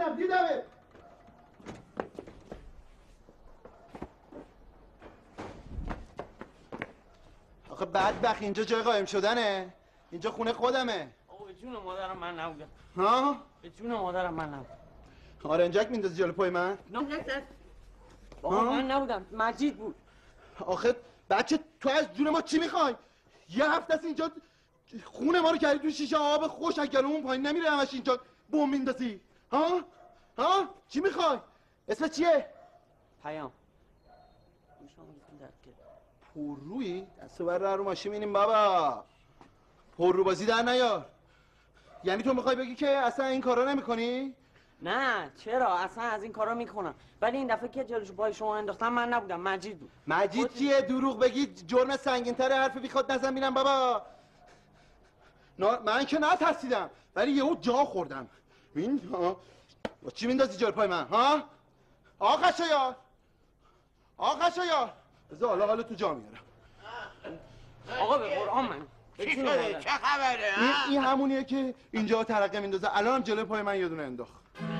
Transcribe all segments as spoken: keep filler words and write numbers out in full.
دیدم دیدمه. آخه بدبخت اینجا جای قایم شدنه. اینجا خونه خودمه. آقا به جون مادرم من نبودم. ها؟ به جون مادرم من نبودم. آرنجک میندازی جلو پای من؟ نه نه بابا من نبودم، مجید بود. آخه بچه تو از جون ما چی میخوای؟ یه هفته است اینجا خونه ما رو کردی تو شیشه آب خوش، اگر اون پایین نمیره همش اینجا بوم میندازی. ها؟ ها؟ چی میخوای؟ اسم چیه؟ پیام. پررویی؟ دستو بر رو ماشین می‌بینیم بابا. پررو بازی در نیار. یعنی تو میخوای بگی که اصلا این کارا نمی‌کنی؟ نه چرا اصلا از این کارا میکنم، ولی این دفعه که جلوش پای شما انداختم من نبودم، مجید بود. مجید خود... چیه؟ دروغ بگی جرم سنگین‌تر حرف بی خود نزن بینم بابا. نا... من که نترسیدم ولی یهو جا خوردم. این ها چی میندازی جلوی پای من ها؟ آقا شیار آقا شیار بذار حالا حالا تو جا میارم. آقا به قرآن من چی شده؟ چه خبره؟ این, این همونیه که اینجا ترقه میندازه. الان هم جلوی پای من یه دونه انداخت.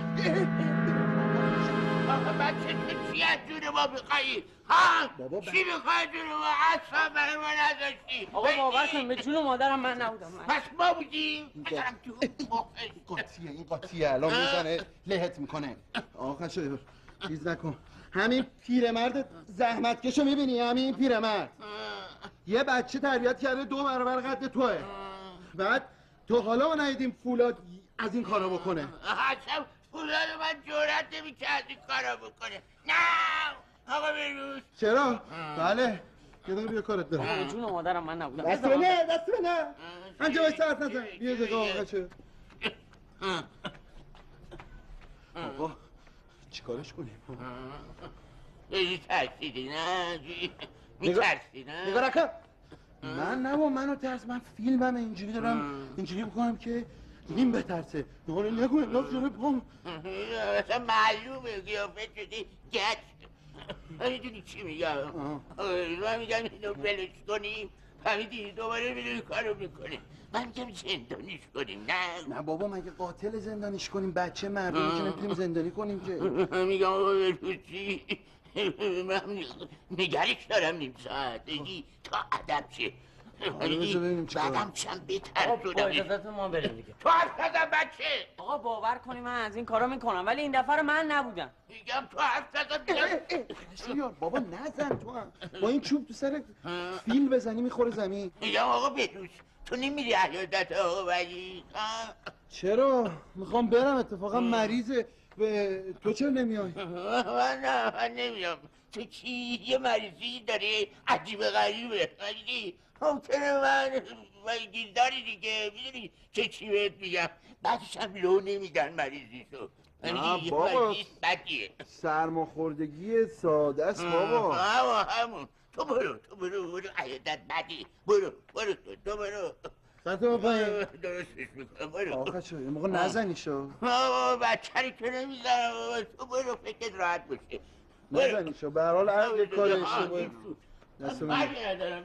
آقا بچه تو چی از جون ما میخوایی؟ ها؟ بابا چی میخوای جون ما؟ اصلا برای ما نذاشتی. آقا باور کن به جون مادرم من نبودم. پس ما بودیم؟ این قاطیه این قاطیه الان میزنه لهت میکنه. آقا شاید چیز نکن. همین پیرمرد زحمتکشو میبینی؟ همین پیرمرد یه بچه تربیت کرده دو برابر قد توه. بعد تو حالا ما ندیدیم فولاد از این کارا بکنه. اصلا فولاد من جرأت نمی‌کنه از این کارا بکنه. نه آقا بروز. چرا؟ بله یه دقیقه بیا کارت دارم. آقا به جون مادرم من نبودم. دست به نه دست به نه همجا باید سرف نزن. بیا دقیقه آقا چه آقا چیکارش کنیم؟ یه ترسیدی نه؟ میترسی نه؟ نگاه نکن. من نه با منو ترس، من فیلمم اینجوری دارم اینجوری بکنم که این بترسه. نه نه نگو انداز جلوی پام. اصلا معلومه قیافه شدی گچ. میدونی چی میگم؟ من میگم اینو ولش کنیم فهمیدی دوباره میدونی کارو میکنه. من میگم زندانیش کنیم. نه نه بابا مگه قاتل زندانیش کنیم؟ بچه مردمی که نمیتونیم زندانی کنیم که. میگم آقا بلوچی من نگرش دارم نیم ساعت تا ادب شه. بعدم چند بترسونم. با اجازتون ما بریم دیگه. تو حرف نزن بچه. آقا باور کنی من از این کارا میکنم ولی این دفعه من نبودم. میگم تو حرف نزن. بابا نزن تو هم. با این چوب تو سر فیل بزنی میخوره زمین. میگم آقا بلوچ تو نمیری عیادت آقا ولی؟ چرا؟ میخوام برم اتفاقا مریضه. تو چرا نمیای؟ من نه من نمیام. تو چی یه مریضی داری عجیب غریبه. ولی ممکنه من ویگیل داری دیگه میدونی چه چی بهت میگم. بعدش هم لو نمیدن مریضیشو. نه بابا سرماخوردگی ساده است بابا. همون همون تو برو تو برو برو عیادت بدی. برو برو تو تو برو. ساعت ما پایین درستش میکنم. برو آقا شو یه موقع نزنیشو. بابا بچه رو که نمیزنم بابا. تو برو فکرت راحت باشه. نزنیشو به هر حال هر یک کار اشتباهی دست من برگی ندارم.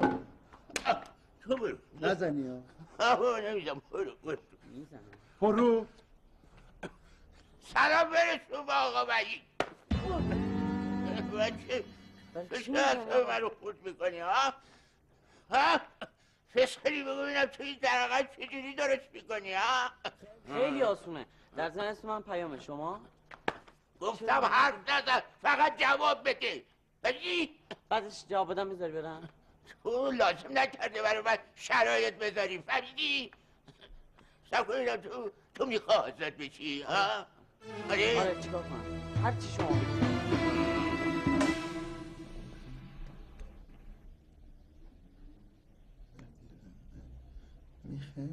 تو برو نزنی ها. بابا نمیزنم. برو برو پرو سلام برسون با آقا ولی. بچه تو چه منو خود میکنی ها؟ ها؟ فسخری بگو بینم تو این درقل چجوری درست میکنی ها؟ خیلی آسونه. در ضمن اسم من پیامه. شما؟ گفتم حرف نزن فقط جواب بده. بگی؟ بعدش جواب بدم بذاری برم. تو لازم نکرده برای من شرایط بذاری فهمیدی؟ سب کنیدم تو تو میخواه آزاد بشی ها؟ آره؟ آره چیکار کنم؟ هر چی شما بگید. میخه؟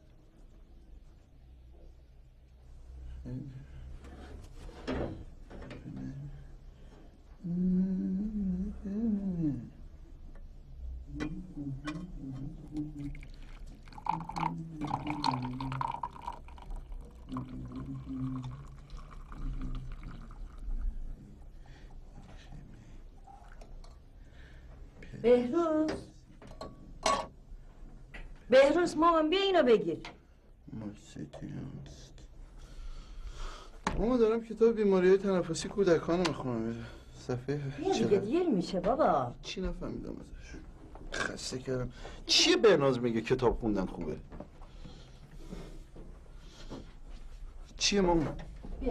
بهروز بهروز مامان بیا اینو بگیر. مرسیدی هست ماما دارم کتاب بیماری های تنفسی کودکان میخونم. صفحه یه دیگه دیر میشه بابا. چی نفهمیدم ازش. خسته کردم. چیه برناز میگه کتاب خوندن خوبه؟ چیه ماما؟ بیا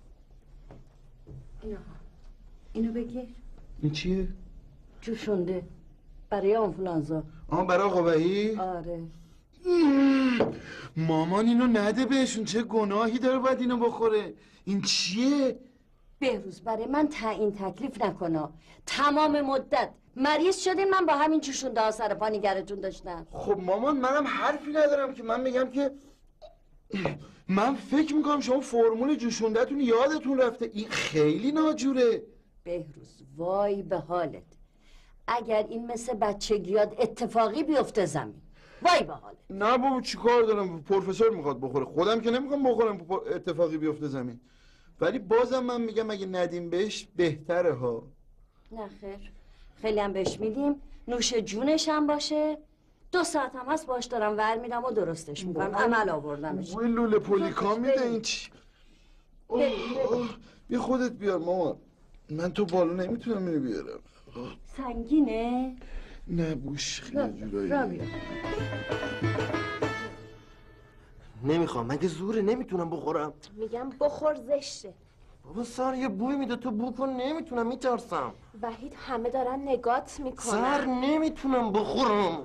اینو ها. اینو بگیر. این چیه؟ جوشونده برای آنفولانزا. آه برای آقا وحید؟ آره. مامان اینو نده بهشون، چه گناهی داره باید اینو بخوره. این چیه؟ بهروز برای من تعیین تکلیف نکنا. تمام مدت مریض شدین من با همین جوشونده ها سر پا نگرتون داشتم. خب مامان منم حرفی ندارم که، من میگم که من فکر میکنم شما فرمول جوشوندهتون یادتون رفته. این خیلی ناجوره. بهروز وای به حالت، اگر این مثل بچگیات اتفاقی بیفته زمین وای به حالت. نه بابا چی کار دارم، پروفسور میخواد بخوره، خودم که نمیخوام بخورم اتفاقی بیفته زمین. ولی بازم من میگم اگه ندیم بهش بهتره ها. نه خیر، خیلی هم بهش میدیم، نوش جونش هم باشه. دو ساعت هم هست باش دارم ور میرم و درستش میکنم. عمل آوردمش. وای لوله پولیکا میده این چی؟ اوه، اوه. بیا خودت بیار مامان، من تو بالا نمیتونم اینو بیارم. سنگینه؟ نه بوش خیلی جورایی. را بیار. نمیخوام، مگه زوره نمیتونم بخورم. میگم بخور زشته. بابا سر یه بوی میده، تو بو کن. نمیتونم، میترسم. وحید همه دارن نگات میکنن. سر نمیتونم بخورم.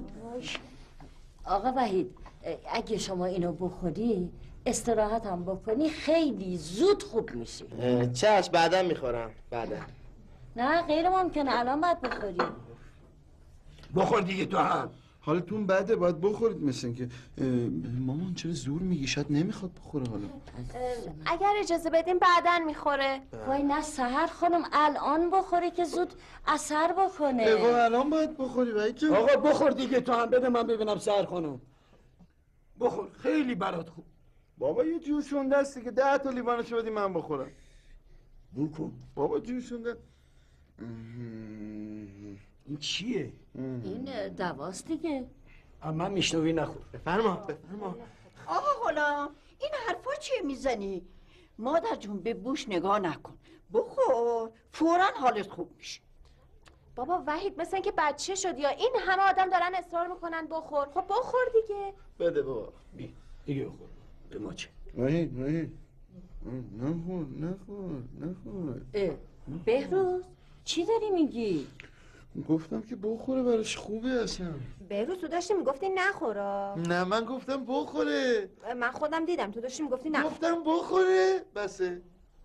آقا وحید اگه شما اینو بخوری استراحت هم بکنی خیلی زود خوب میشی. چش بعدا میخورم بعدا. نه غیر ممکنه، الان باید بخوری. بخور دیگه تو هم. حالتون بده باید بخورید. مثل اینکه مامان چرا زور میگی؟ شاید نمیخواد بخوره. حالا اگر اجازه بدیم بعدن میخوره. وای نه سحر خانم الان بخوره که زود اثر بکنه. بابا الان باید بخوری وحید جان. آقا بخور دیگه تو هم، بده من ببینم سر خانم. بخور خیلی برات خوب. بابا یه جوشونده هستی که ده تا لیوانشو بدی من بخورم. بکن. بابا جوشونده. این چیه؟ این دواست دیگه. اما میشنوی نخور. بفرما بفرما. آقا غلام این حرفا چیه میزنی؟ مادر جون به بوش نگاه نکن، بخور فوراً حالت خوب میشه. بابا وحید مثل اینکه بچه شد یا این همه آدم دارن اصرار میکنن بخور. خب بخور دیگه. بده بابا. بی دیگه بخور. به ما چه؟ وحید وحید نخور نخور نخور. اه، بهروز چی داری میگی؟ گفتم که بخوره براش خوبه اصلا. بهروز تو داشتی میگفتی نخورا. نه من گفتم بخوره. من خودم دیدم تو داشتی میگفتی نخور. گفتم بخوره بسه.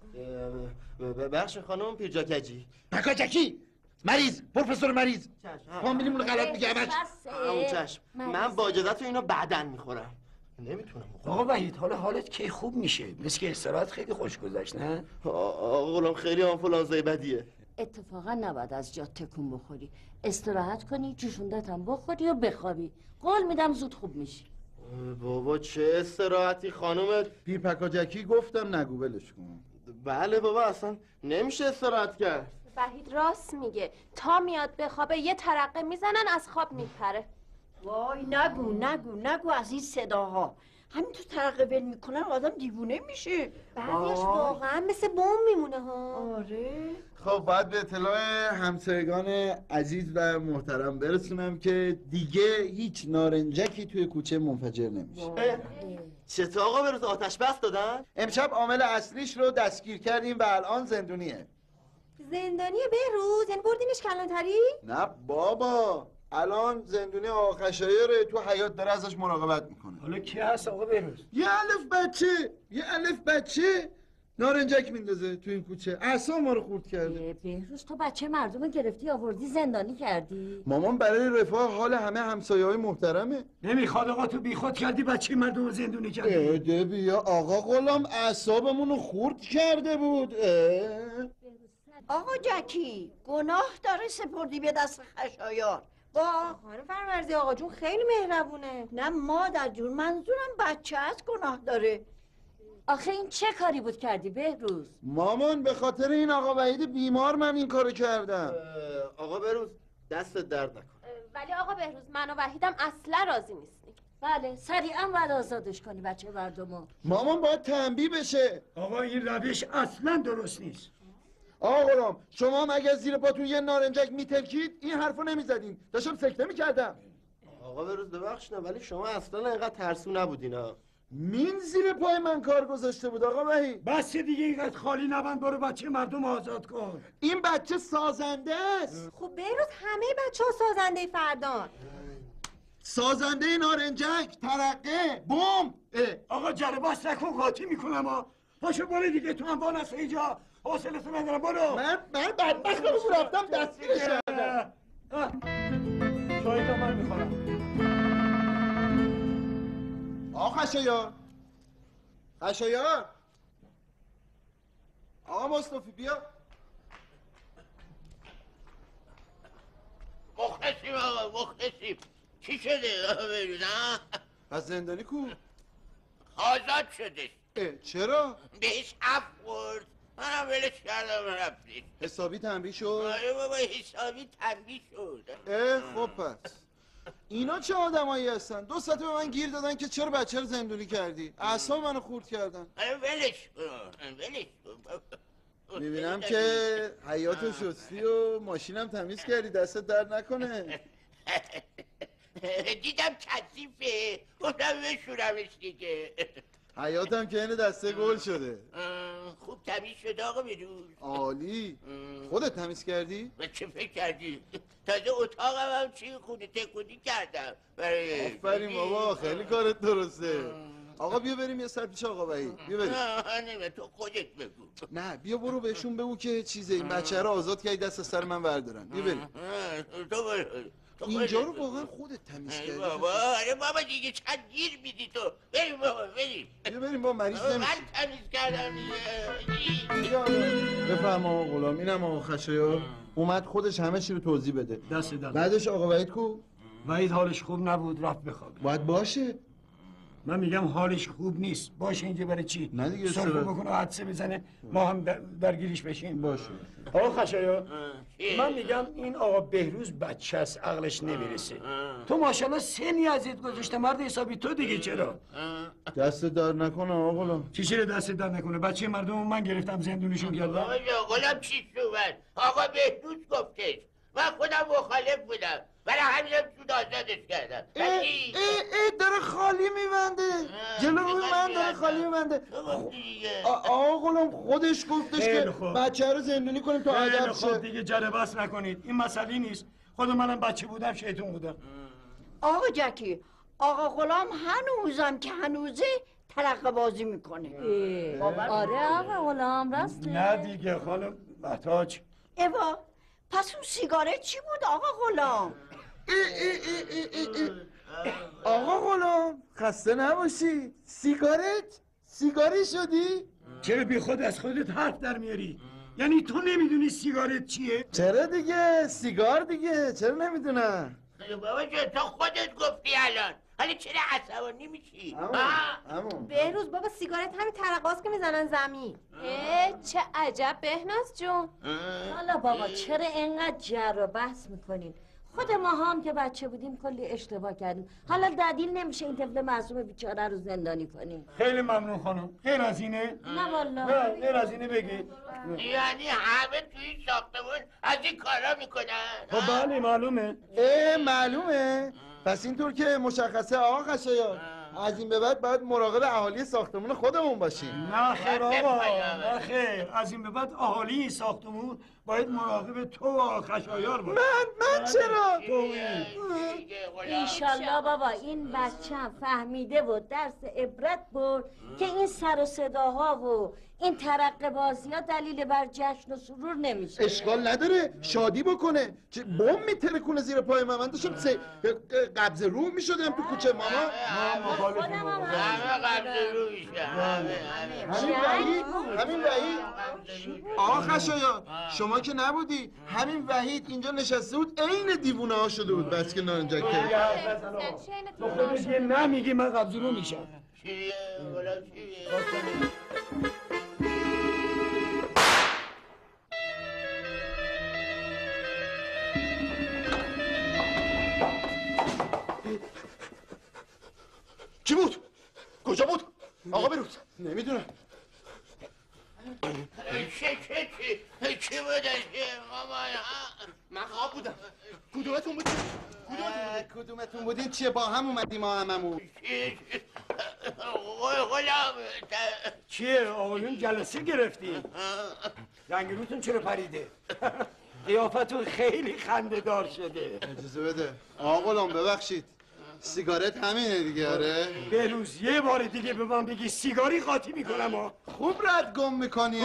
بخش خانم پیرجاکجی. پکاچکی مریض، پروفسور مریض. فامیلیمون رو غلط میگه همش. همون چشم. من با اجازت اینو بعداً میخورم. نمیتونم بخورم. آقا وحید حالا حالت کی خوب میشه؟ مثل که استراحت خیلی خوش گذشت نه؟ آقا غلام خیلی آنفولانزای بدیه. اتفاقا نباید از جات تکون بخوری، استراحت کنی، جوشوندت هم بخوری و بخوابی. قول میدم زود خوب میشی. بابا چه استراحتی خانم. پیر پکاجکی گفتم نگو ولش کن. بله بابا اصلا نمیشه استراحت کرد. وحید راست میگه، تا میاد بخوابه یه ترقه میزنن از خواب میپره. وای نگو نگو نگو از این صداها. همین تو ترقه ول میکنن آدم دیوونه میشه. بعضیش واقعا مثل بوم میمونه ها. آره. خب باید به اطلاع همسایگان عزیز و محترم برسونم که دیگه هیچ نارنجکی توی کوچه منفجر نمیشه. چطور آقا بروز آتش بس دادن؟ امشب عامل اصلیش رو دستگیر کردیم و الان زندونیه. زندانی بهروز؟ یعنی بردینش کلانتری؟ نه بابا الان زندونی آقا خشایره، تو حیاط داره ازش مراقبت میکنه. حالا کی هست آقا بهروز؟ یه الف بچه یه الف بچه نارنجک میندازه تو این کوچه، اعصاب ما رو خورد کرده. بهروز تو بچه مردم گرفتی آوردی زندانی کردی؟ مامان برای رفاه حال همه همسایه های محترمه. نمیخواد آقا، تو بیخود کردی بچه مردم رو زندونی کردی. اده بیا آقا غلام اعصابمون رو خورد کرده بود. اه. آقا جکی گناه داره سپردی به دست خشایار. با خانم فرمرزی آقا جون خیلی مهربونه. نه مادر جون منظورم بچه هست گناه داره. آخه این چه کاری بود کردی بهروز؟ مامان به خاطر این آقا وحید بیمار من این کارو کردم. آقا بروز دست درد نکن. ولی آقا بهروز من و وحیدم اصلا راضی نیستیم. بله سریعا باید آزادش کنی بچه مردمو. مامان باید تنبیه بشه. آقا این روش اصلا درست نیست. آقا غلام شما هم اگر زیر پاتون یه نارنجک میترکید این حرفو نمیزدین. داشتم سکته میکردم. آقا بروز ببخش نه ولی شما اصلا اینقدر ترسو نبودین ها. مین زیر پای من کار گذاشته بود آقا وحید. بس دیگه اینقدر خالی نبند، برو بچه مردم آزاد کن. این بچه سازنده است. خب بیروز همه بچه ها سازنده فردان. سازنده نارنجک، ترقه، بمب. آقا جره بس نکن قاطی میکنم ها. پاشو برو دیگه، تو هم وان هست اینجا. حوصله‌تو ندارم، برو. من من بدبختم رو رفتم دستگیرش کردم. شاید من میخورم. آقا خشایار خشایار آقا مصطفی بیا. مخلصیم آقا مخلصیم. چی شده آقا بیروز ها؟ پس زندانی کو؟ آزاد شدش. اه چرا؟ بهش عفو برد. منم ولش کردم رفتید. حسابی تنبیه شد؟ آره بابا حسابی تنبیه شد. اه خب پس اینا چه آدمایی هستن؟ دو ساعته به من گیر دادن که چرا بچه رو زندونی کردی؟ اعصاب منو خورد کردن. آره ولش کن ولش کن. میبینم که حیاتو شستی و ماشینم تمیز کردی، دستت درد نکنه. دیدم کثیفه گفتم بشورمش دیگه. حیاتم که اینه دسته گل شده. خوب تمیز شد آقا بیروز. عالی. خودت تمیز کردی؟ و چه فکر کردی؟ تازه اتاقم هم چی خونه تکونی کردم. آفرین بابا خیلی کارت درسته. آقا بیا بریم یه سر پیش آقا وحید. بیا بریم. نه تو خودت بگو. نه بیا برو بهشون بگو که چیزه این بچه رو آزاد کردی دست از سر من بردارن. بیا بریم. تو برو. اینجا رو واقعا خودت تمیز کردی. بابا آره بابا دیگه چند گیر میدی تو. بریم بابا بریم. بیا بریم با مریض نمیشی. من تمیز کردم دیگه. بفرما آقا غلام. اینم آقا خشایار اومد خودش همه چی رو توضیح بده. دست دست. بعدش آقا وحید کو؟ وحید حالش خوب نبود رفت بخوابه. باید باشه. من میگم حالش خوب نیست. باشه اینجا برای چی؟ نه دیگه سرفه سر- بکنه و حدسه بزنه ما هم در- درگیریش بشیم. باشه. آقا خشایار من میگم این آقا بهروز بچه است عقلش نمیرسه. تو ماشاءالله سنی ازت گذاشته مرد حسابی، تو دیگه چرا؟ دست دار نکنه آقا غلام. چی چرا دست در نکنه؟ بچه مردم من گرفتم زندونشون کردم. آقا غلام چی شد؟ آقا بهروز گفتش. من خودم مخالف بودم. برای همینم سود آزادش کردم. اه اه اه داره خالی میبنده. جلو روی من داره خالی میبنده. آقا غلام خودش گفتش که خیلی خوب. بچه رو زندونی کنیم تا خیلی ادب خوب شه. دیگه جره بس نکنید. این مسئله نیست. خود منم بچه بودم شیطون بودم. آقا جکی آقا غلام هنوزم که هنوزه ترقه بازی میکنه. آره آقا غلام راسته. نه دیگه خانم محتاج. ایوا پس اون سیگارت چی بود آقا غلام؟ اه اه اه اه اه اه. آقا غلام خسته نباشی. سیگارت؟ سیگاری شدی؟ چرا بی خود از خودت حرف در میاری؟ یعنی تو نمیدونی سیگارت چیه؟ چرا دیگه سیگار دیگه چرا نمیدونم. بابا جان تو خودت گفتی الان. حالا چرا عصبانی میشی؟ همون بهروز بابا سیگارت همین ترقاست که میزنن زمین. اه چه عجب بهناز جون. حالا بابا چرا اینقدر جر و بحث میکنین؟ خود ما هم که بچه بودیم کلی اشتباه کردیم. حالا دلیل نمیشه این طفل معصوم بیچاره رو زندانی کنیم. خیلی ممنون خانم. غیر از اینه؟ نه والا. نه غیر از اینه بگید. یعنی همه توی این ساختمون از این کارا میکنن؟ خب بله معلومه. اه معلومه. پس اینطور که مشخصه آقا خشایار از این به بعد باید مراقب اهالی ساختمون خودمون باشیم. نه خیر آقا نه خیر. از این به بعد اهالی این ساختمون باید مراقب تو و خشایار باشه. من من چرا؟ ایشالله بابا این بچه هم فهمیده بود درس عبرت بود که این سر و صداها و این ترقه بازی ها دلیل بر جشن و سرور نمیشه. اشکال نداره شادی بکنه. چه بم میترکونه زیر پای من. من داشتم سه قبض روح میشدم تو کوچه ماما. خودم هم همه قبل رو میشه. همین وحید همین وحید آقا خشایار شما که نبودی همین وحید اینجا نشسته بود عین دیوونه ها شده بود بس که نارنجک کرد. تو خودت یه نمیگی من قبض رو میشم. چیه؟ غلام چیه؟ کی بود؟ کجا بود؟ آقا بروز نمیدونم. چه چه چه چه بودن چه مامان؟ من خواب بودم. کدومتون بودین؟ کدومتون کدومتون بودین؟ چیه با هم اومدیم ما هممون؟ غلام چیه آقایون جلسه گرفتی؟ رنگروتون چرا پریده؟ قیافتون خیلی خنده دار شده. اجازه بده آقا غلام ببخشید سیگارت همینه دیگه. آره بهروز یه بار دیگه به من بگی سیگاری قاطی میکنم ها. خوب رد گم میکنی.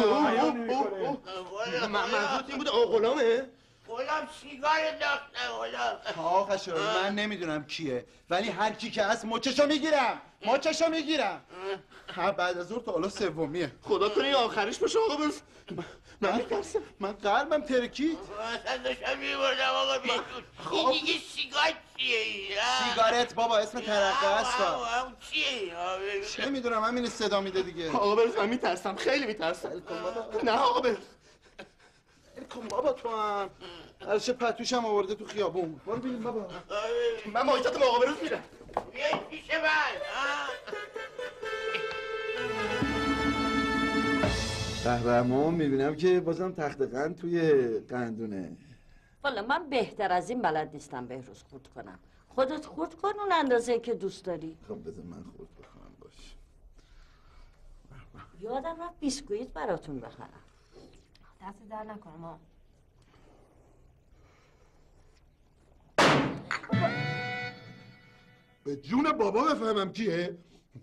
منظورت این بود آقا غلامه؟ غلام سیگار داخته غلام. آقا خشایار من نمیدونم کیه ولی هر کی که هست مچشو میگیرم مچشو میگیرم. ها بعد از ظهر تا حالا سومیه. خدا کنه این آخرش باشه آقا بروز. من میترسم من قلبم ترکید. اصلا داشتم میبردم آقا بهروز. این دیگه سیگار چیه؟ سیگارت بابا اسم ترقه است. اون چیه؟ چه میدونم همین صدا میده دیگه. آقا بروز من میترسم خیلی میترسم. نه آقا بروز. کن بابا تو هم چه پتوشم آورده تو خیابون. برو ببین بابا. من مایتت آقا بروز میرم. بیاید پیش من. قهرمان میبینم که بازم تخت قند توی قندونه. والا من بهتر از این بلد نیستم بهروز خورد کنم. خودت خورد کن اون اندازه که دوست داری. خب بذار من خورد بکنم باش. یادم رفت بیسکویت براتون بخرم. دست در نکنه ما. به جون بابا بفهمم کیه؟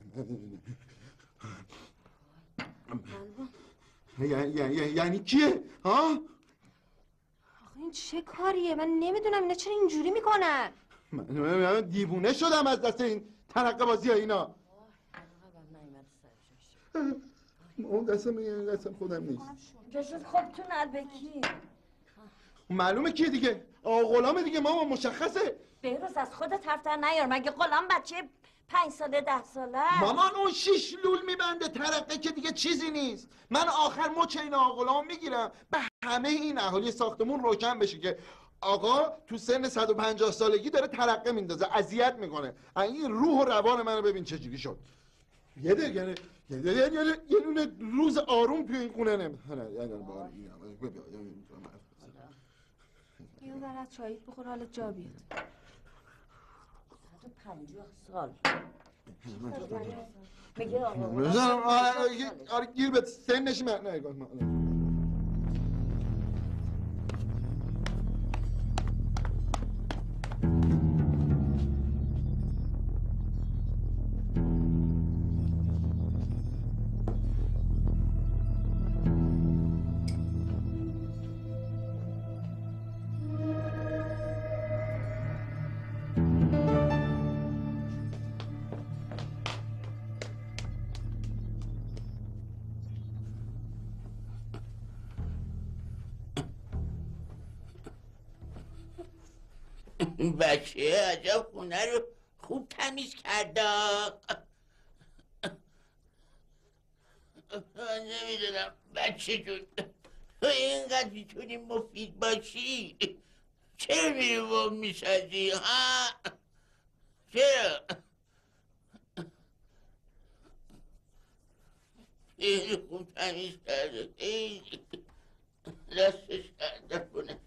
یعنی یعنی کیه؟ ها؟ آخه این چه کاریه؟ من نمیدونم اینا چرا اینجوری میکنن؟ من دیوونه شدم از دست این ترقه بازی ها اینا. اون دستم میگه دستم خودم نیست. جسد خودتون البکی. معلومه کیه دیگه؟ آقا غلامه دیگه ماما مشخصه. بهروز از خودت حرف در نیار. مگه غلام بچه پنج ساله ده ساله؟ مامان اون شیش لول میبنده ترقه که دیگه چیزی نیست. من آخر مچ این آقا غلام میگیرم به همه این اهالی ساختمون روشن بشه که آقا تو سن صد و پنجاه سالگی داره ترقه میندازه اذیت میکنه. این روح و روان منو ببین چجوری شد. یه ده یعنی یه یه دونه روز آروم توی این خونه نمیتونه. یعنی بار این یه اون برات چاییت بخور حالت جا بیاد. صد و پنجاه سال. میگه آقا بزنم آره گیر به سنش من نگاه من. بچه عجب خونه رو خوب تمیز کرده. من نمیدونم بچه جون تو اینقدر میتونی مفید باشی چرا میری بوم میسازی ها؟ چرا؟ خیلی خوب تمیز کرده خیلی دستش کرده کنه.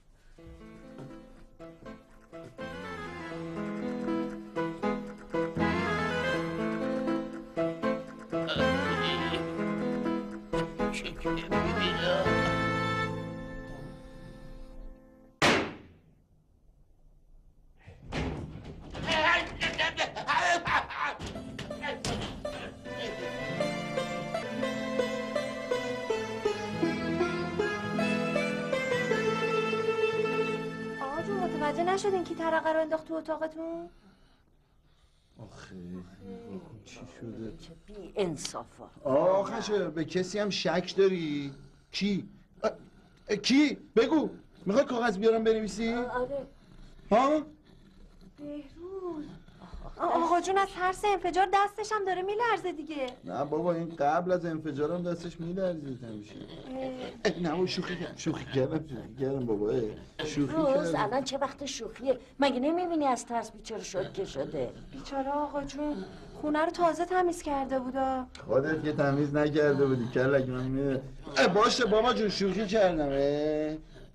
آقا جون متوجه نشدین کی ترقه رو انداخت تو اتاقتون؟ آخه چی شده؟ چه بی انصافا. آقا خشایار به کسی هم شک داری؟ کی؟ اه، اه، کی؟ بگو میخوای کاغذ بیارم بنویسی؟ آره. ها؟ بهروز آقا جون از ترس انفجار دستش هم داره میلرزه دیگه. نه بابا این قبل از انفجارم دستش میلرزید همیشه. نه بابا شوخی کردم شوخی کردم شوخی کردم بابا شوخی روز کردم. الان چه وقت شوخیه؟ مگه نمیبینی از ترس بیچاره شد که شده؟ بیچاره آقا جون خونه رو تازه تمیز کرده بودا. خودت که تمیز نکرده بودی کلک من میره. باشه بابا جون شوخی کردم. اه.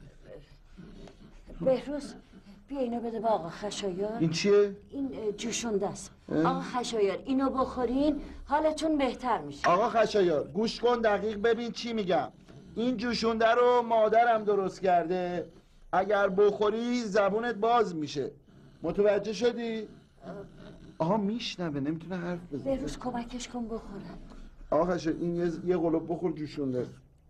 بهروز بیا اینو بده به آقا خشایار. این چیه؟ این اه، جوشونده است. آقا خشایار اینو بخورین حالتون بهتر میشه. آقا خشایار گوش کن دقیق ببین چی میگم. این جوشونده رو مادرم درست کرده. اگر بخوری زبونت باز میشه. متوجه شدی؟ آها میشنوه نمیتونه حرف بزنه. بهروز کمکش کن بخورن. آقا خشایار این یه, یه قلوب بخور جوشونده.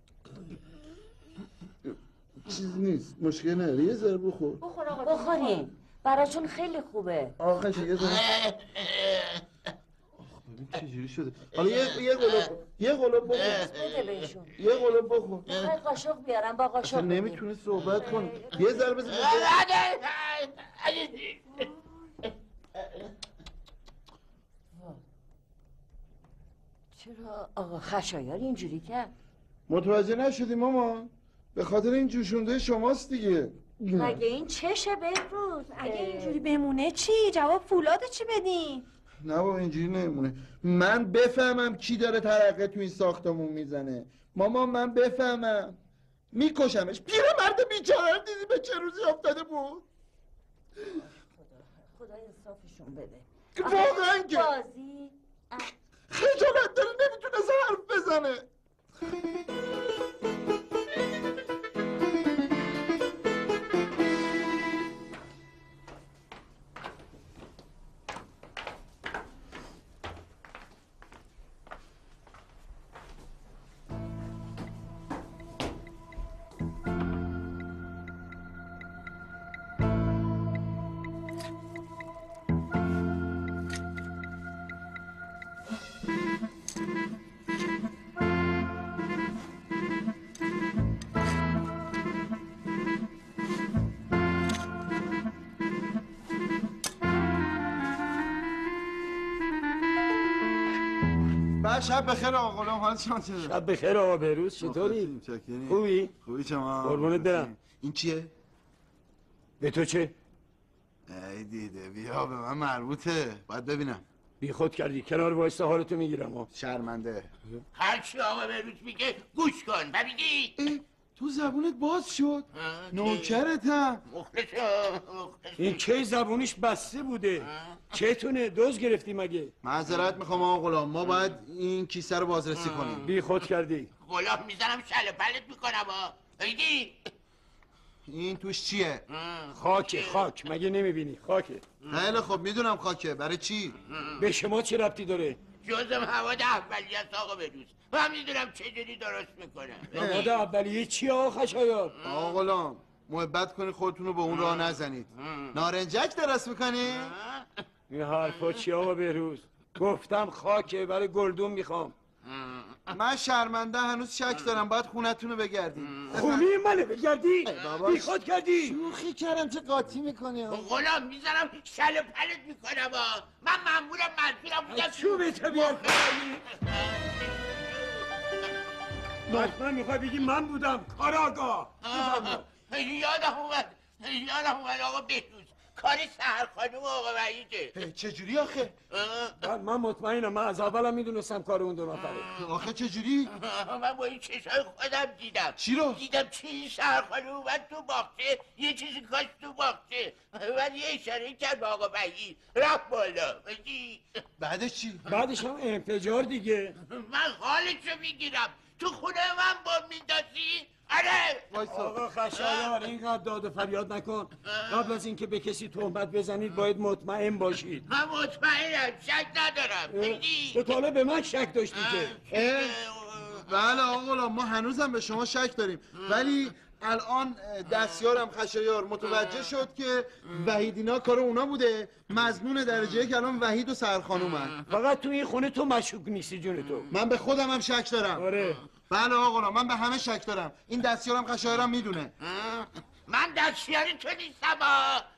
چیز نیست مشکل نداره یه ذره بخور. بخور آقا بخورین براشون خیلی خوبه. آقا خشایار یه ذره ببین چجوری شده. حالا یه یه قلوب یه قلوب بخور. بده بهشون. یه قلوب بخور. میخوای قاشق بیارم با قاشق اصلا بدین. نمیتونه صحبت کنه. یه ذره بزن. چرا آقا خشایار اینجوری کرد؟ متوجه نشدی مامان؟ به خاطر این جوشونده شماست دیگه. مگه این چشه بهروز؟ اگه اینجوری بمونه چی؟ جواب فولاد چی بدین؟ نه بابا اینجوری نمونه. من بفهمم کی داره ترقه تو این ساختمون میزنه. مامان من بفهمم میکشمش. پیرمرد بیچاره رو دیدی به چه روزی افتاده بود؟ خدا انصافشون بده. واقعا که بازی خجالت داره نمیتونه حرف بزنه. شب بخیر آقا غلام حالت شما چطوره؟ شب بخیر آقا بهروز چطوری؟ خوبی؟ خوبی شما؟ قربونت برم. این چیه؟ به تو چه؟ ای دیده بیا به من مربوطه باید ببینم. بی خود کردی کنار وایستا حالتو میگیرم ها. شرمنده. هر چی آقا بهروز میگه گوش کن ببینی. تو زبونت باز شد. نوکرتم. مخلصم این کی زبونش بسته بوده؟ چتونه دوز گرفتی مگه؟ معذرت میخوام آقا غلام ما باید این کیسه رو بازرسی کنیم. بی خود کردی. غلام میزنم شله پلت میکنم ها ببینی. این توش چیه؟ خاکه خاک مگه نمیبینی خاکه. خیلی خب میدونم خاکه برای چی؟ به شما چه ربطی داره؟ جزم مواد اولیه است آقا بهروز. من میدونم چجوری درست میکنم. مواد اولیه چی آقا خشایار؟ آقا غلام محبت کنید خودتون رو به اون راه نزنید. نارنجک درست میکنی؟ این حرفا چی آقا بهروز؟ گفتم خاکه برای گلدون میخوام. من شرمنده هنوز شک دارم باید خونتون رو بگردید. خونی منه بگردی؟ بی خود کردی؟ شوخی کردم چه قاطی میکنی؟ غلام میزنم شله پلت میکنم ها. من مامورم منظورم بودم چوبه تا بیار من میخوای بگی من بودم کاراگاه. یادم اومد یادم اومد آقا بهروز کاری سهر خانم آقا وحیده. چجوری آخه؟ من مطمئنم من از اولم میدونستم کار اون دو نفره. آخه چجوری؟ من با این چشای خودم دیدم. چی رو؟ دیدم چیزی سهر خانم اومد تو باغچه یه چیزی کاش تو باغچه بعد یه اشاره کرد به آقا وحید رفت بالا. بگی بعدش چی؟ بعدش هم انفجار دیگه. من حالشو میگیرم تو خونه من با میندازی. آره آقا خشایار اینقدر داد و فریاد نکن. قبل از اینکه به کسی تهمت بزنید باید مطمئن باشید. من مطمئنم شک ندارم. بگی تو تا به من شک داشتی که. بله آقا غلام ما هنوزم به شما شک داریم ولی الان دستیارم خشایار متوجه شد که وحیدینا کار اونا بوده. مظنون درجه یک الان وحید و سرخانومن. فقط تو این خونه تو مشکوک نیستی جون تو. من به خودم هم شک دارم. آره بله آقا غلام من به همه شک دارم. این دستیارم خشایارم میدونه. من دستیار تو نیستم ها.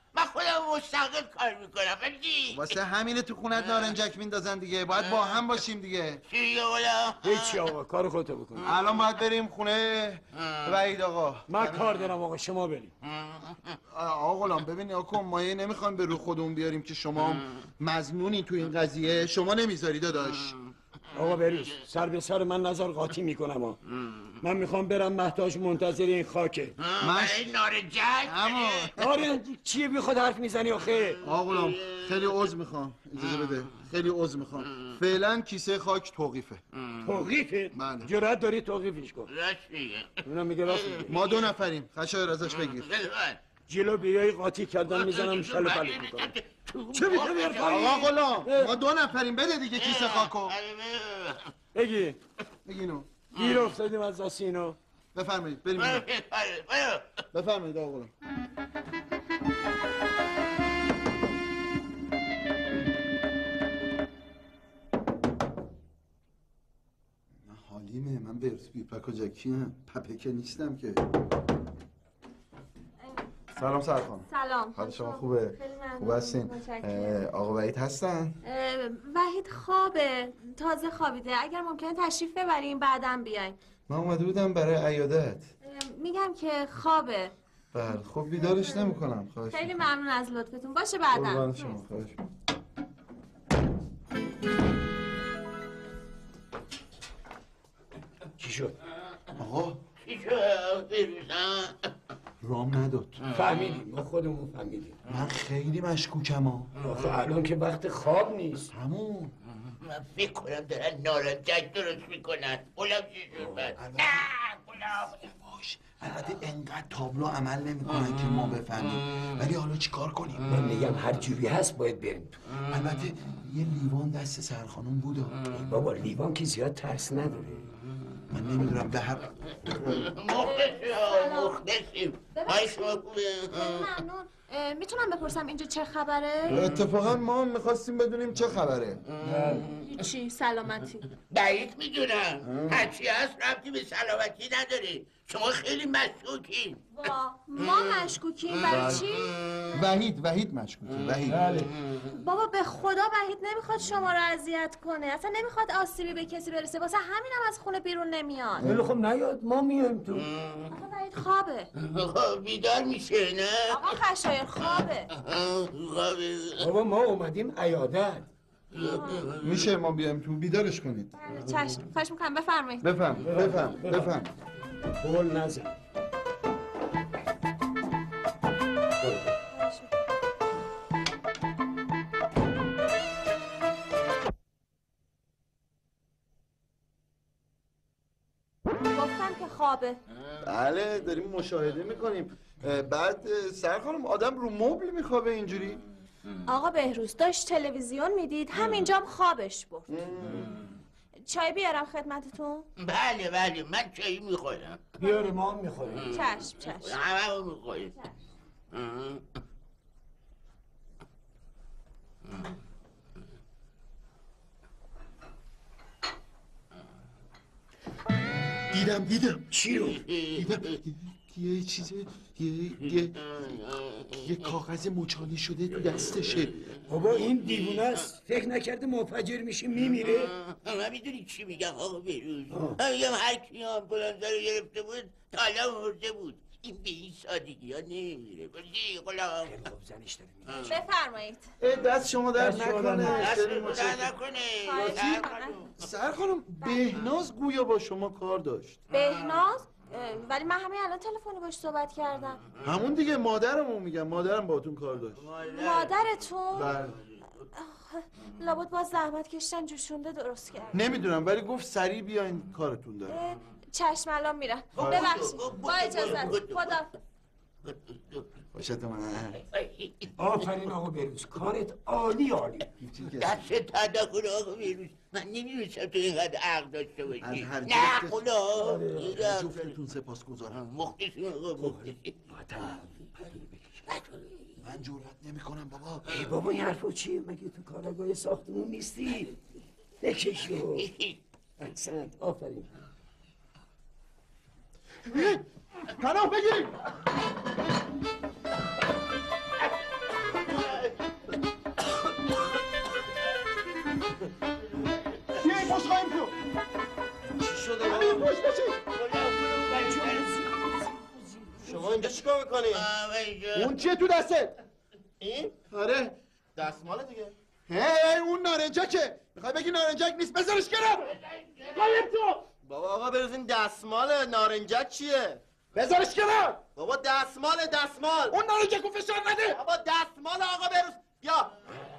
من خودم مستقل کار میکنم ولی واسه همینه تو خونت نارنجک میندازن دیگه، باید با هم باشیم دیگه. چی دیگه والا؟ هیچی آقا، کار خودتو بکن. الان باید بریم خونه وحید آقا. من کار دارم آقا، شما بریم. آقا غلام ببین یا کن، ما نمیخوایم به رو خودمون بیاریم که شما مظنونی تو این قضیه، شما نمیذاری داداش. آقا بروز سر به سر من نظر قاطی میکنم ها. من میخوام برم محتاج منتظر این خاکه. من برای نارنجک؟ اما آره چیه بیخود حرف میزنی آخه؟ آقا غلام خیلی عذر میخوام، اجازه بده، خیلی عذر میخوام. فعلا کیسه خاک توقیفه. توقیفه؟ بله. جرأت داری توقیفش کن. راست میگه. اونا میگه راست میگه. ما دو نفریم، خشایر ازش بگیر. جلو بیای قاطی کردن میزنم شلو پلی میکنم. چه میخوای آقا غلام ما دو نفریم، بده دیگه کیسه خاکو. بگی بگی اینو. گیر افتادیم از دست اینو. بفرمایید بریم. بفرمایید آقا غلام. حالیمه، من برس بیپک و جکیم، پپه که نیستم که. سلام سرخانم. سلام. حال شما خوبه؟ خوب هستین؟ آقا وحید هستن؟ وحید خوابه، تازه خوابیده. اگر ممکنه تشریف ببریم بعدم بیاین. من اومده بودم برای عیادت. میگم که خوابه. بله خب بیدارش نمی‌کنم. خواهش خیلی ممنون از لطفتون. باشه بعدم. قربان شما، خواهش می‌کنم. چی شد؟ آقا چی شد بیروزم؟ رام نداد. فهمیدیم، ما خودمون فهمیدیم. من خیلی مشکوکم ها. آخه الان که وقت خواب نیست. همون من فکر کنم دارن نارنجک درست میکنن. غلام چی شد بعد؟ نه غلام باش. البته انقدر تابلو عمل نمی‌کنن که ما بفهمیم، ولی حالا چیکار کنیم؟ من میگم هر جوری هست باید بریم تو. البته یه لیوان دست سرخانم بوده. بابا لیوان که زیاد ترس نداره. من نمیدونم به هر مخلصیم مخلصیم. های شما خوبه؟ ممنون. میتونم بپرسم اینجا چه خبره؟ اتفاقا ما میخواستیم بدونیم چه خبره. چی؟ سلامتی. بعید میدونم. هرچی هست ربطی به سلامتی نداره. شما خیلی مشکوکین. وا ما مشکوکیم برای چی؟ وحید وحید مشکوکه. وحید بله. بابا به خدا وحید نمیخواد شما رو اذیت کنه، اصلا نمیخواد آسیبی به کسی برسه، واسه همینم از خونه بیرون نمیاد. ولی خب نیاد ما میایم تو. آقا وحید خوابه. آقا بیدار میشه نه؟ آقا خشایر خوابه. خوابه. بابا ما اومدیم عیادت. میشه ما بیایم تو بیدارش کنید. چشم خواهش میکنم بفرمایید. بفهم بفهم بفهم. قول نزن. گفتم که خوابه. بله داریم مشاهده میکنیم. بعد سرخانم آدم رو مبل میخوابه اینجوری؟ آقا بهروز داشت تلویزیون میدید، همینجام خوابش برد. چای بیارم خدمتتون؟ بله بله من چایی میخورم. بیاره ما هم میخوریم. چشم چشم. همه رو میخوریم. دیدم دیدم. چی رو؟ دیدم یه چیزه یه یه یه کاغذ مچالی شده تو دستشه. بابا این دیوونه است، فکر نکرده منفجر میشه میمیره. من میدونی چی میگم آقا بهروز؟ من میگم هر کی آمبولانسا رو گرفته بود تا حالا مرده بود. این به این سادگی ها نمیره. بازی غلام. خیلی خوب زنش داره میگه. بفرمایید. دست شما در نکنه. دست در نکنه. سرخانم بهناز گویا با شما کار داشت. بهناز؟ ولی من همین الان تلفنی باش صحبت کردم. همون دیگه مادرمو میگم، مادرم باهاتون کار داشت. مادرتون؟ بله. لابد باز زحمت کشتن جوشونده درست کرد. نمیدونم ولی گفت سریع بیاین کارتون داره. چشم الان میرم. ببخشید. با اجازت. خدا. باشد من. آفرین آقا بروز، کارت عالی عالی. دست تدا کنه آقا بهروز. من نمیدونستم تو اینقدر عقل داشته باشی. نه خدا. جفتتون سپاس گذارم. مخلصیم آقا مخلصیم. من جرأت نمی کنم بابا. ای بابا این حرفا چیه؟ مگه تو کارگاه ساختمون نیستی؟ بکشو. احسنت آفرین. پناه بگیر. شما اینجا چیکار میکنی؟ اون چیه تو دستت؟ این؟ آره دستمال دیگه. هی اون نارنجکه. میخوای بگی نارنجک نیست؟ بذارش کنار. تو بابا آقا بروز این دستمال نارنجک چیه؟ بذارش کنار. بابا دستمال دستمال. اون نارنجک رو فشار نده. بابا دستمال آقا بروز. بیا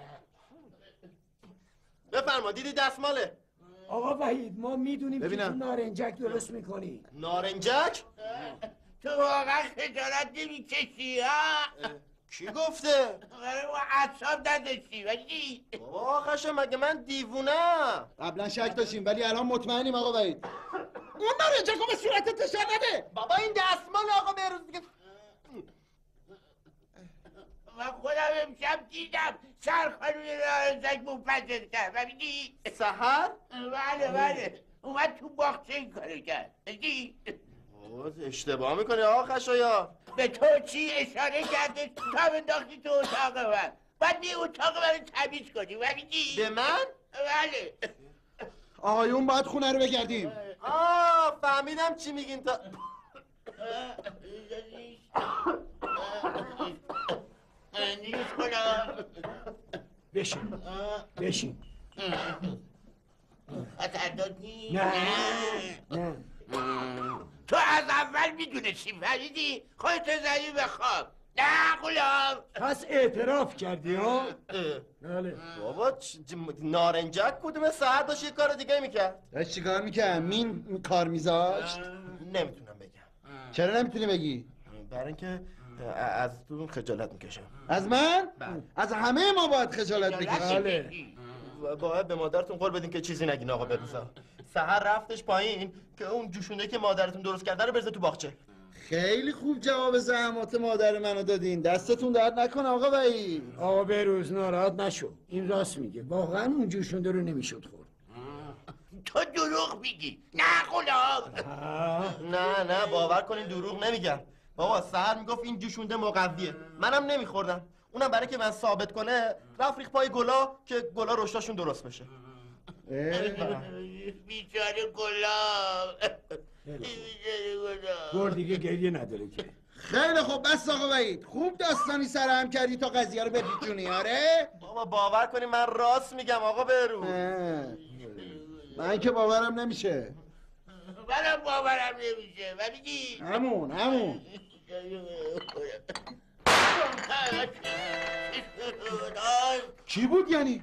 بفرما. دیدی دستماله؟ آقا وحید ما میدونیم که ببینم. تو نارنجک درست میکنی. نارنجک؟ تو واقعا خجالت نمیکشی ها؟ کی گفته؟ آره و اعصاب نداشتی ولی بابا آخه مگه من دیوونم؟ قبلا شک داشتیم ولی الان مطمئنیم آقا وحید. اون نارنجک رو به صورتت فشار نده. بابا این دستمال آقا بروز دیگه. من خودم امشب دیدم سرخانوی نارنجک منفجر کرد ببینی؟ سحر؟ بله بله اومد تو باغچه این کارو کرد ببینی؟ بابا اشتباه میکنی آقا خشایار. به تو چی اشاره کرده تا بنداختی تو اتاق من بعد این اتاق من تمیز کنی ببینی؟ به من؟ بله آقایون باید خونه رو بگردیم. آه فهمیدم چی میگین تا نیست کنم بشین بشین. خطرداد نیست؟ نه نه تو از اول میدونستی فهمیدی؟ خودتو زدی به خواب نه غلام پس اعتراف کردی ها؟ بله. بابا چ- ج- نارنجک کدوم سحر داشت یه کار دیگه میکرد؟ داشت چیکار میکرد؟ مین کار میذاشت؟ نمیتونم بگم. چرا نمیتونی بگی؟ برای اینکه از تو خجالت میکشم. از من؟ بله. از همه ما باید خجالت بکشی. بله. باید به مادرتون قول بدین که چیزی نگین آقا بروزا. سحر رفتش پایین که اون جوشونده که مادرتون درست کرده رو بریزه تو باغچه. خیلی خوب جواب زحمات مادر منو دادین. دستتون درد نکنه آقا وحید. آقا بهروز ناراحت نشو. این راست میگه. واقعا اون جوشونده رو نمیشد خورد. تو دروغ میگی نه غلام نه نه باور کنین دروغ نمیگم. بابا سحر میگفت این جوشونده مقویه. منم نمیخوردم. اونم برای که من ثابت کنه رفت ریخت پای گلا که گلا رشدشون درست بشه. بیچاره غلام بیچاره غلام گل دیگه گریه نداره که. خیلی خوب بس آقا وحید. خوب داستانی سرهم کردی تا قضیه رو بپیچونی آره؟ بابا باور کنین من راست میگم آقا بهروز. اه. من که باورم نمیشه. منم باورم نمیشه ببینی؟ همون همون. چی بود یعنی؟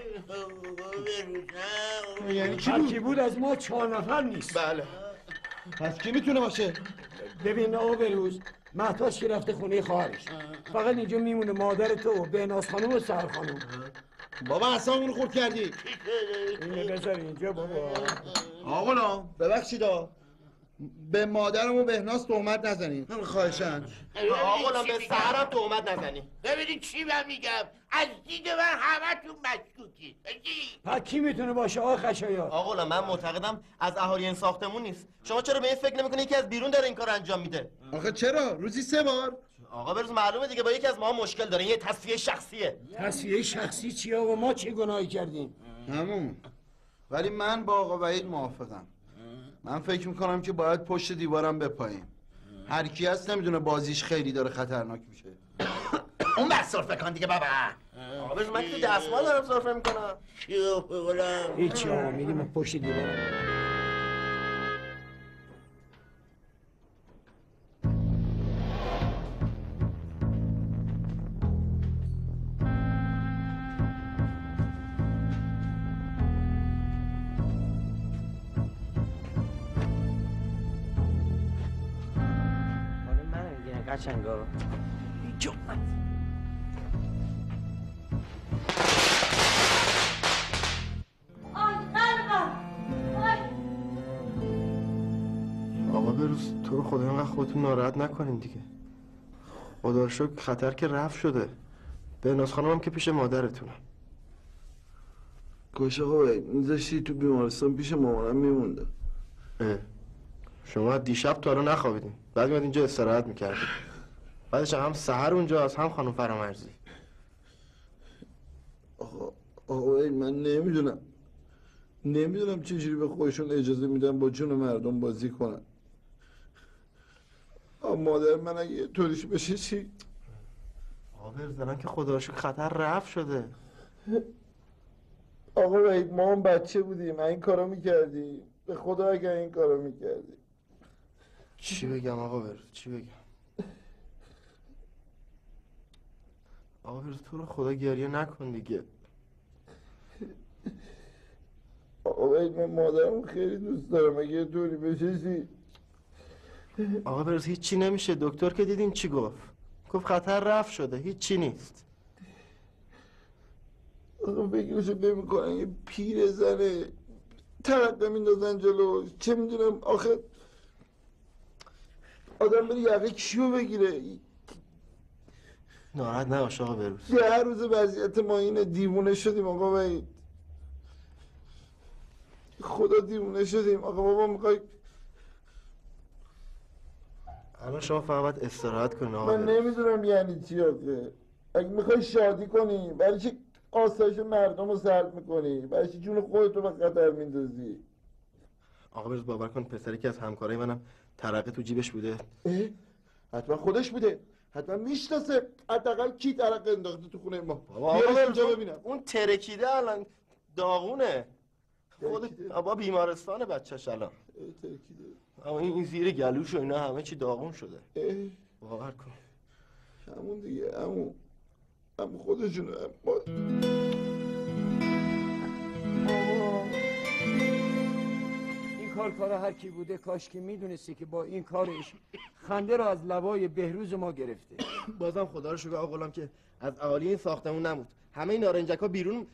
یعنی چی هر بود؟ کی بود از ما چهار نفر نیست. بله. پس کی میتونه باشه؟ ببین آقا بهروز مهتاج که رفته خونه خواهرش. فقط اینجا میمونه مادر تو بهناز خانم و سحر خانم. بابا اصلا خورد کردی. اینو بذار اینجا بابا. آقا ببخشید آ. به مادرم و بهناز تهمت نزنین. همین خواهشن. آقا به سحرم تهمت نزنی. ببینید چی من میگم از دید من همتون مشکوکی پس کی میتونه باشه آقا خشایار؟ آقا من معتقدم از اهالی این ساختمون نیست. شما چرا به این فکر نمیکنی یکی از بیرون داره این کار انجام میده؟ آخه چرا؟ روزی سه بار؟ آقا بروز معلومه دیگه با یکی از ما مشکل داره. یه تصفیه شخصیه. تصفیه شخصی چیه آقا؟ ما چه گناهی کردیم؟ همون. ولی من با آقا وحید موافقم. من فکر میکنم که باید پشت دیوارم بپاییم. هر کی هست نمیدونه بازیش خیلی داره خطرناک میشه. اون بر صرفه کن دیگه بابا آقا بروز من که دستمال دارم صرفه میکنم. چیو بگلم هیچی آقا میریم پشت دیوار. قشنگا آی قلبم آی آقا بروز تو رو خدا اینقدر خودتون ناراحت نکنین دیگه. خدا رو شکر خطر که رفع شده. بهناز خانم هم که پیش مادرتونه. کاش آقا وحید میذاشتی تو بیمارستان پیش مامانم میمونده. شما دیشب تا حالا نخوابیدین. بعد میاد اینجا استراحت میکردین. بعدش هم سحر اونجاست هم خانم نمیدونم چجوری به خودشون اجازه میدن با جون مردم بازی کنن. مادر من اگه یه طوریش بشه چی؟ آقا برزنم که خدا رو شکر خطر رفع شده. آقا وحید ما هم بچه بودیم این کارا میکردیم. به خدا اگر این کارا میکردیم. چی بگم آقا برز چی بگم؟ آقا برز تو رو خدا گریه نکن دیگه. آقا وحید من مادرم خیلی دوست دارم اگه یه طوری بشه چی؟ آقا برز هیچی نمیشه. دکتر که دیدیم چی گفت؟ گفت خطر رفع شده هیچی نیست. آقا فکرشو نمی‌کنن یه پیر زنه ترقه میندازن جلو چه میدونم آخه آدم بره یقه کیو بگیره. ناراحت نباش آقا بروز. یه هر روز وضعیت ما اینه دیوونه شدیم آقا وحید. خدا دیوونه شدیم آقا. بابا میخوای الان شما فقط باید استراحت کنی آقا من بروز. نمیدونم یعنی چی آخه. اگه میخوای شادی کنی برای چی آسایش مردم رو سلب میکنی؟ برای چی جون خودت رو به خطر میندازی؟ آقا برز باور کن پسری که از همکارای منم ترقه تو جیبش بوده. اه؟ حتما خودش بوده. حتما میشناسه. حداقل کی ترقه انداخته تو خونه ما؟ بابا بیارش آقا اینجا برز ببینم. اون ترکیده الان داغونه. خود ترکیده؟ بابا بیمارستان بچه‌ش الان. اه، ترکیده. اما این زیر گلوش و اینا همه چی داغون شده. اه، باور کن. همون دیگه همون همون خودشونه. ما... این کار کار هر کی بوده کاش که میدونستی که با این کارش خنده رو از لبای بهروز ما گرفته. بازم خدا رو شکر آقا غلام که از اهالی این ساختمون نبود. همه این نارنجکا بیرون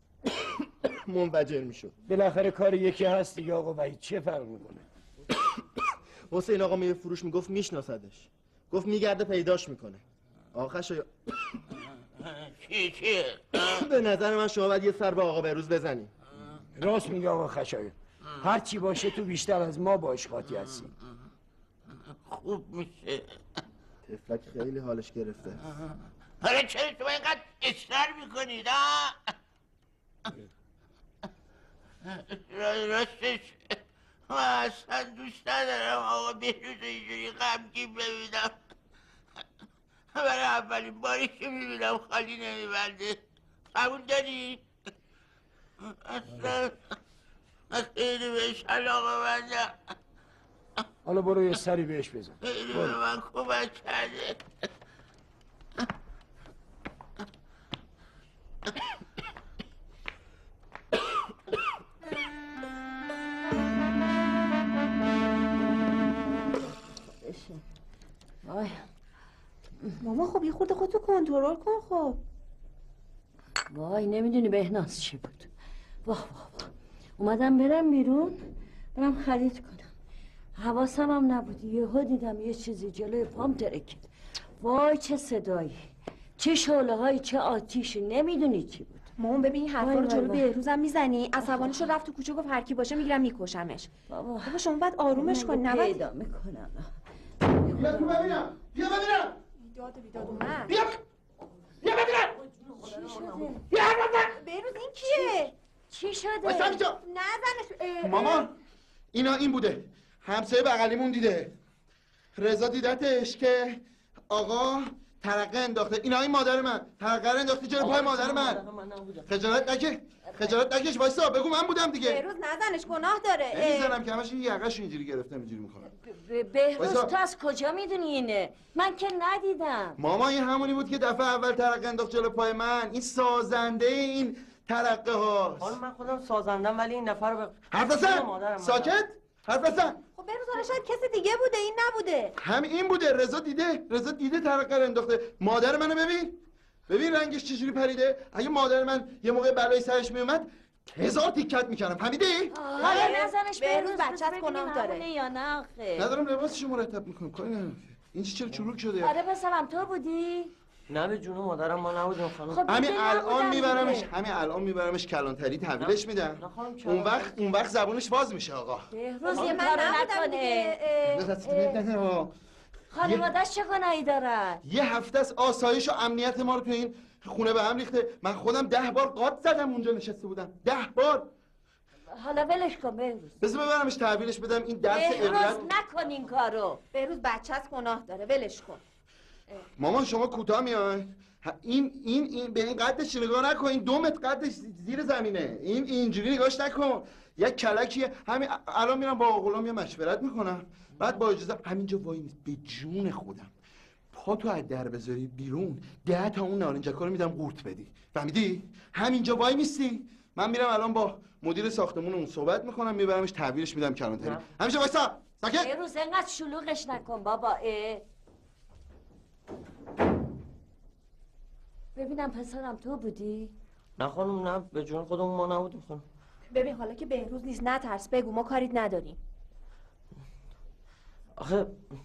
منفجر میشد. بالاخره کار یکی هست دیگه آقا وحید چه فرق میکنه؟ حسین آقا میوه فروش میگفت میشناسدش. گفت میگرده پیداش میکنه. آقا شاید چی چی؟ به نظر من شما باید یه سر به آقا بهروز بزنی. راست میگه آقا خشایار. هر چی باشه تو بیشتر از ما باش قاطی هستی. خوب میشه. تفلک خیلی حالش گرفته. حالا چرا تو اینقدر اصرار میکنید ها؟ را- راستش من اصلا دوست ندارم آقا بهروز اینجوری غمگین ببینم. برای اولین باری که میبینم خالی نمیبنده. قبول داری؟ اصلا من خیلی بهش علاقه مندم. حالا برو یه سری بهش بزن. خیلی به من کمک کرده. وای ماما خب یه خورده خودتو کنترل کن خب. وای نمیدونی بهناز چی بود. واه واه واه اومدم برم بیرون برم خرید کنم. حواسم هم نبود یهو دیدم یه چیزی جلوی پام ترکید. وای چه صدایی چه شعله های چه آتیشی نمیدونی چی بود. ماما ببین این حرفا وای رو وای جلو وای. بهروزم میزنی عصبانی شو رفت تو کوچه گفت هر کی باشه میگیرم میکشمش. بابا بابا شما باید آرومش کن نباید پیدا میکنم. بیا تو ببینم. بیا ببینم. بیداد و بیداد اومد. بیا بیا ببینم. بیا ببینم. بهروز این کیه؟ چی شده؟ واسه اینجا. نزنش. اه، اه. مامان اینا این بوده. همسایه بغلیمون دیده. رضا دیدتش که آقا ترقه انداخته. اینا این مادر من ترقه رو انداخته جلو پای مادر من. خجالت نکش. خجالت نکش وایسا بگو من بودم دیگه. بهروز نزنش گناه داره. اه. نمیزنم که همش این یقه‌ش اینجوری گرفته اینجوری میکنه. ب- بهروز وایسا. تو از کجا میدونی اینه؟ من که ندیدم. ماما این همونی بود که دفعه اول ترقه انداخت جلو پای من. این سازنده این ترقه هاست. حالا من خودم سازندم ولی این نفر رو به حرف مادرم بزن. ساکت. حرف بزن. خب بهروز حالا شاید کسی دیگه بوده این نبوده. هم این بوده. رضا دیده. رضا دیده ترقه رو انداخته. مادر منو ببین. ببین رنگش چجوری پریده. اگه مادر من یه موقع بلای سرش میومد هزار تیکت میکردم. فهمیدی؟ حالا نزنش بهروز بهروز بچه‌ت ببینیم گناه داره. همونه یا نه آخه. ندارم لباسشو مرتب میکنم. کاری ندارم. این چی چرا چروک شده؟ آره پسرم تو بودی؟ نه به جون مادرم ما نبودیم خانم. خب همین دیگه الان نبودم میبرمش دیگه. همین الان میبرمش کلانتری تحویلش میدم. نه خانم، چرا؟ اون وقت اون وقت زبونش باز میشه آقا. بهروز خب یه من کارو نبودم نکنه. دیگه. اه، دست اه. نکنه آقا. خانواده‌اش چه گناهی دارن؟ یه هفته از آسایش و امنیت ما رو تو این خونه به هم ریخته. من خودم ده بار قاط زدم اونجا نشسته بودم. ده بار. حالا ولش کن بهروز. بذار ببرمش تحویلش بدم این درس بهروز عبرت. نکن این کارو. بهروز بچه از گناه داره ولش کن. مامان شما کوتاه میاین. این این این به این قدش نگاه نکن، این دو متر قدش زیر زمینه. این اینجوری نگاش نکن. یک کلکیه. همین الان میرم با غلام یه مشورت میکنم. بعد با اجازه همینجا وای میست. به جون خودم پا تو از در بذاری بیرون ده تا اون نارنجکا رو میدم قورت بدی. فهمیدی؟ همینجا وای میستی. من میرم الان با مدیر ساختمون اون صحبت میکنم، میبرمش تحویلش میدم کلانتری. همینجا وایسا. ساکت. بهروز انقدر شلوغش نکن بابا. اه. ببینم پسرم تو بودی؟ نه خانم نه، به جون خودمون ما نبودیم خانم. ببین حالا که بهروز نیست نترس، بگو ما کاریت نداریم. آخه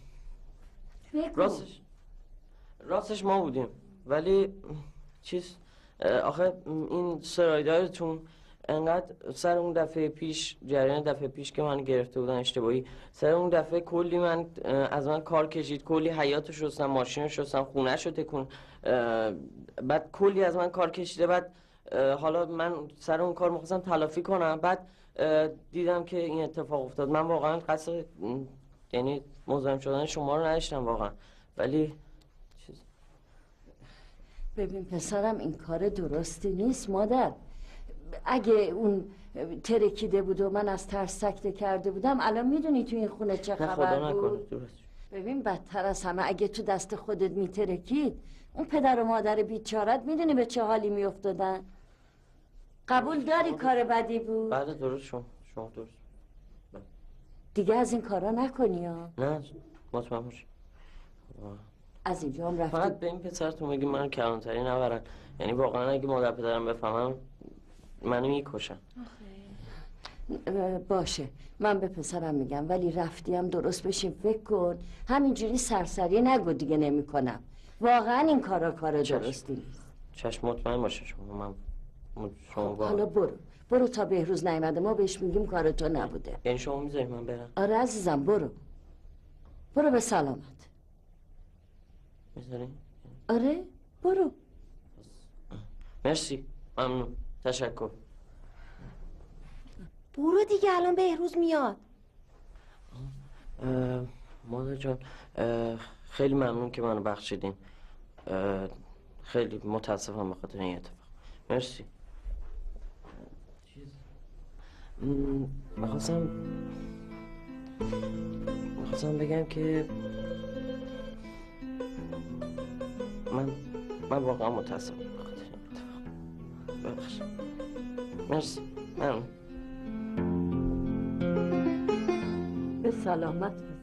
راستش راستش ما بودیم، ولی چیز آخه این سرایدارتون انقدر سر اون دفعه پیش، جریان دفعه پیش که من گرفته بودن اشتباهی، سر اون دفعه کلی من از من کار کشید، کلی حیاتو شستم، ماشینو شستم، خونه‌شو تکون، بعد کلی از من کار کشیده. بعد حالا من سر اون کار می‌خواستم تلافی کنم، بعد دیدم که این اتفاق افتاد. من واقعا قصد یعنی مزاحم شدن شما رو نداشتم واقعا، ولی چیز. ببین پسرم این کار درستی نیست مادر. اگه اون ترکیده بود و من از ترس سکته کرده بودم الان میدونی تو این خونه چه نه خبر خدا بود؟ نکنه درست. ببین بدتر از همه اگه تو دست خودت میترکید اون پدر و مادر بیچارت میدونی به چه حالی میافتادن؟ قبول داری کار بدی بود؟ بعد درست شما شما درست دیگه از این کارا نکنی ها. نه مطمئن باش. از اینجا هم رفتی. فقط به این پسرتون بگی من کلانتری نبرن، یعنی واقعا اگه مادر پدرم بفهمم منو میکشن. باشه من به پسرم میگم، ولی رفتیم درست بشین فکر کن. همینجوری سرسری نگو دیگه نمی کنم. واقعا این کارا کار درستی نیست. چشم مطمئن باشه شما. من شما خب حالا برو برو تا بهروز نیومده ما بهش میگیم کار تو نبوده. یعنی شما میذاری من برم؟ آره عزیزم برو برو به سلامت. میذاری؟ آره برو. مرسی ممنون تشکر. برو دیگه الان بهروز میاد. مادر جان خیلی ممنون که منو بخشیدین، خیلی متاسفم به خاطر این اتفاق. مرسی. میخواستم میخواستم بگم که من من واقعا متاسفم به خاطر این اتفاق. ببخشید. مرسی ممنون. به سلامت.